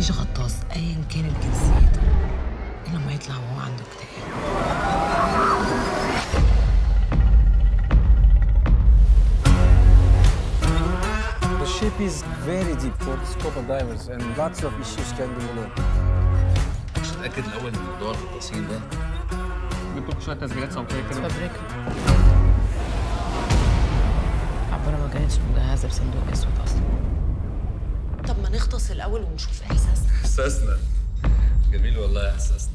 مفيش غطاس ايا كانت جنسيته الا لما يطلع وهو عنده اكتئاب. The ship is very deep for scuba divers and lots of issues can develop. مش متأكد الأول من موضوع التفاصيل ده. جبت لكم شوية تسجيلات صوتية كده. فابريكا. عبارة ما كانتش مجهزة بصندوق اسود اصلا. طب ما نغطس الاول ونشوف احساسنا. إحساسنا جميل والله إحساسنا.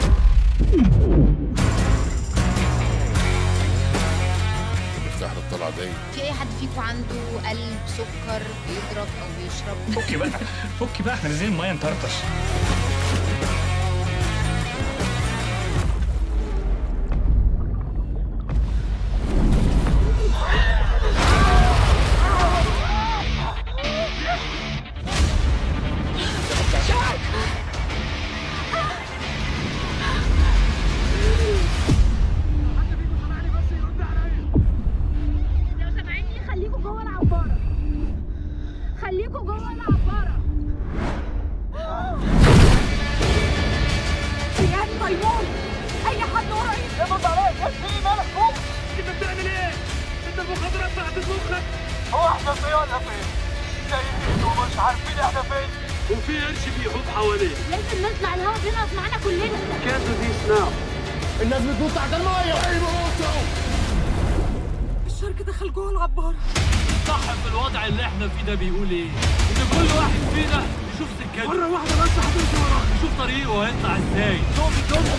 مرتاح للطلعة دي. في اي حد فيكم عنده قلب سكر بيضرب او بيشرب؟ فكي بقى فكي بقى، احنا نازلين الميه نطرطش. خليكوا جوه العبارة. يا طيبون، أي حد قريب يضرب عليك. يا سيدي مالك فوق؟ أنت بتعمل إيه؟ أنت المخدرات بعد مخك. هو إحنا صيادة فين؟ تايهين ومش عارفين إحنا فين. وفي قرش بيحوط حواليه. لازم نطلع الهوا بينقص معانا كلنا. كانت دي سناب. الناس بتنط تحت المية. الشرك دخل جوه العبارة. صاحب الوضع اللي احنا فيه ده بيقول ايه؟ ان كل واحد فينا يشوف سكته مرة واحدة بس هتمشي وراه، يشوف طريقه هيطلع ازاي.